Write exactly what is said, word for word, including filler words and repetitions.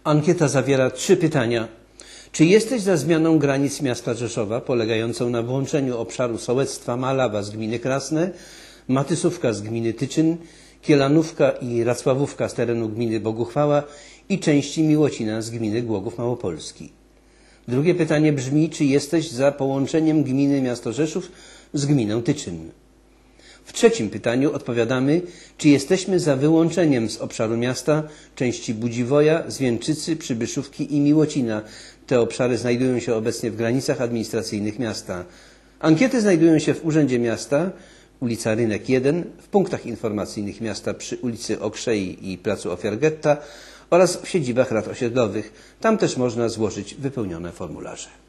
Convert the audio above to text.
Ankieta zawiera trzy pytania. Czy jesteś za zmianą granic miasta Rzeszowa, polegającą na włączeniu obszaru sołectwa Malawa z gminy Krasne, Matysówka z gminy Tyczyn, Kielanówka i Racławówka z terenu gminy Boguchwała i części Miłocina z gminy Głogów Małopolski? Drugie pytanie brzmi, czy jesteś za połączeniem gminy miasto Rzeszów z gminą Tyczyn? W trzecim pytaniu odpowiadamy, czy jesteśmy za wyłączeniem z obszaru miasta części Budziwoja, Zwięczycy, Przybyszówki i Miłocina. Te obszary znajdują się obecnie w granicach administracyjnych miasta. Ankiety znajdują się w Urzędzie Miasta, ulica Rynek jeden, w punktach informacyjnych miasta przy ulicy Okrzei i Placu Ofiar Getta oraz w siedzibach rad osiedlowych. Tam też można złożyć wypełnione formularze.